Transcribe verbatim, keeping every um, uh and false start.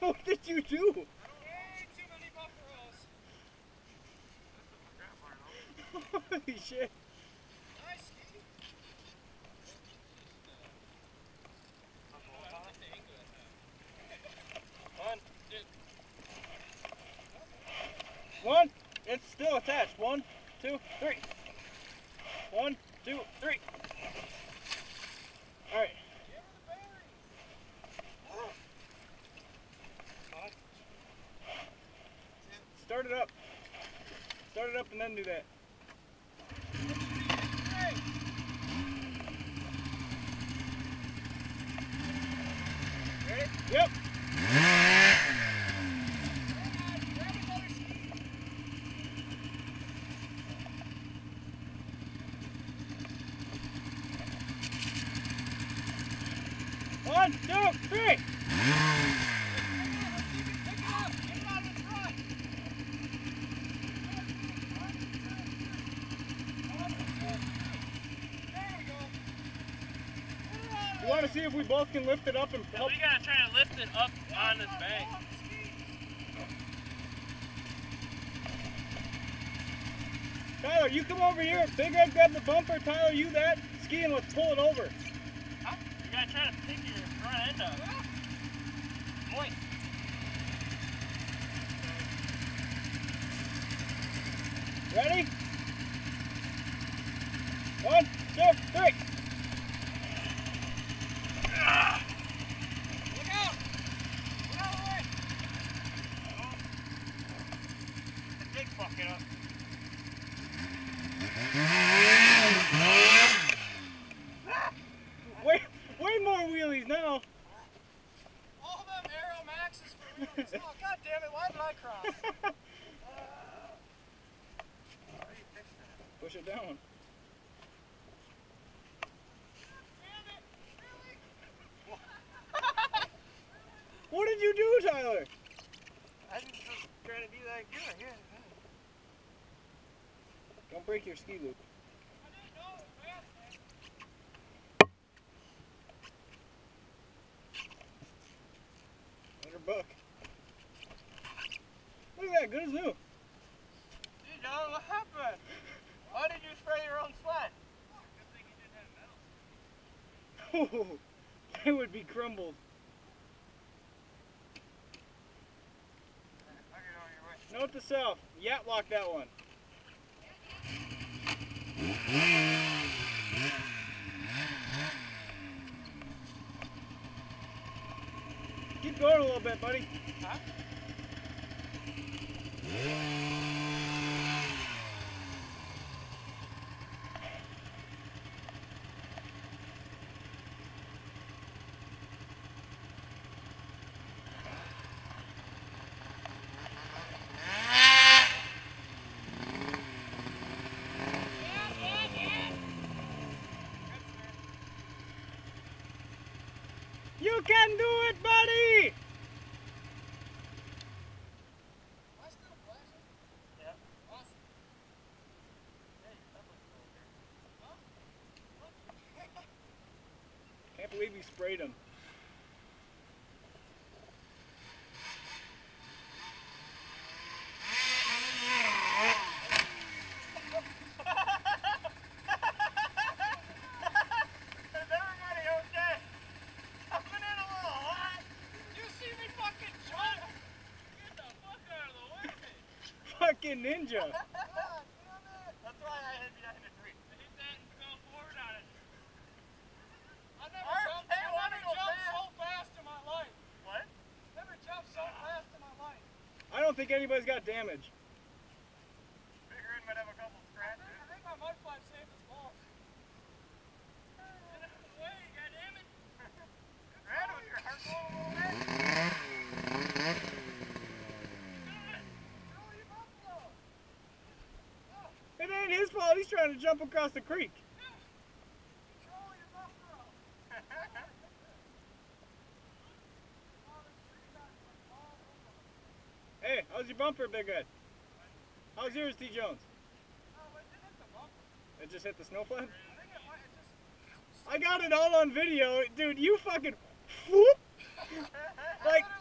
What did you do? Too many buffaloes. Holy shit. Nice ski. One, two. One. It's still attached. One, two, three. One, two, three. All right. Start it up. Start it up and then do that. Ready? Yep. One, two, three. You want to see if we both can lift it up and help? We gotta try to lift it up on this bank. Tyler, you come over here. Big Red, grab the bumper. Tyler, you that. Ski and let's pull it over. You gotta try to pick your front end up. Moist. Ready? One, two, three. Look out! Look out of the way! The big fuck it up. Way, way more wheelies now. All them Aero Maxes for wheelies. Oh, god damn it, why did I cross? Push it down. What did you do, Tyler? I was just trying to be that good. Yeah. Don't break your ski loop. Let her buck. Look at that, good as new. Dude, John, what happened? Why did you spray your own sled? Oh, they would be crumbled. Note to self, yacht lock that one. Keep going a little bit, buddy. Huh? You can do it, buddy! Am I still flashing? Yeah. Awesome. Can't believe you sprayed him. Fucking ninja. That's why I hit behind the tree. Hit that and go forward on it. I never Our jumped, tail I wanna never go jumped fast. so fast in my life. What? Never jumped so fast in my life. I don't think anybody's got damage. Figuring might have a couple I scratches. think, I think my mud flap saved us both. Get out of the way, goddammit. Brad, was your heart going a little bit? It ain't his fault, he's trying to jump across the creek. Control your buffalo. Hey, how's your bumper, Big Red? How's yours, T. Jones? Oh, it didn't hit the bumper. It just hit the snow flat? I think it might have just... I got it all on video. Dude, you fucking whoop. Like,